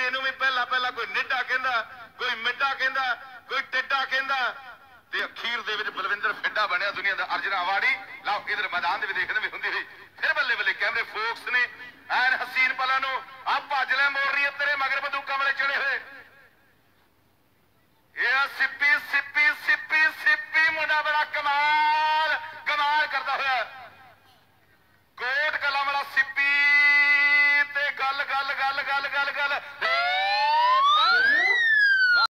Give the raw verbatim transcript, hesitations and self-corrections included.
ਇਹਨੂੰ ਵੀ ਪਹਿਲਾਂ ਪਹਿਲਾਂ ਕੋਈ ਨਿੱਡਾ ਕਹਿੰਦਾ, ਕੋਈ ਮਿੱਡਾ ਕਹਿੰਦਾ, ਕੋਈ ਟਿੱਡਾ ਕਹਿੰਦਾ, ਤੇ ਅਖੀਰ ਦੇ ਵਿੱਚ ਬਲਵਿੰਦਰ ਫਿੱਡਾ ਬਣਿਆ ਦੁਨੀਆ ਦਾ ਅਰਜਨਾ ਅਵਾਰਡੀ। ਲਓ ਇਧਰ ਮੈਦਾਨ ਦੇ ਵੀ ਦੇਖਣ ਵੀ ਹੁੰਦੀ ਹੋਈ ਫਿਰ ਬੱਲੇ ਬੱਲੇ ਕੈਮਰੇ ਫੋਕਸ ਨੇ ਐਨ ਹਸੀਨ ਪਲਾਂ ਨੂੰ ਆ ਭੱਜ ਲੈ ਮੋੜ ਰਹੀ ਤੇਰੇ ਮਗਰ ਬੰਦੂਕਾਂ ਵਾਲੇ ਚੜੇ ਹੋਏ। ਇਹ ਸਿੱਪੀ ਸਿੱਪੀ ਸਿੱਪੀ ਸਿੱਪੀ ਮੁੰਡਾ ਬੜਾ ਕਮਾਲ ਕਮਾਲ ਕਰਦਾ ਹੋਇਆ ਕੋਟ ਕਲਾਂ ਵਾਲਾ ਸਿੱਪੀ ਤੇ ਗੱਲ ਗੱਲ ਗੱਲ ਗੱਲ ਗੱਲ ਗੱਲ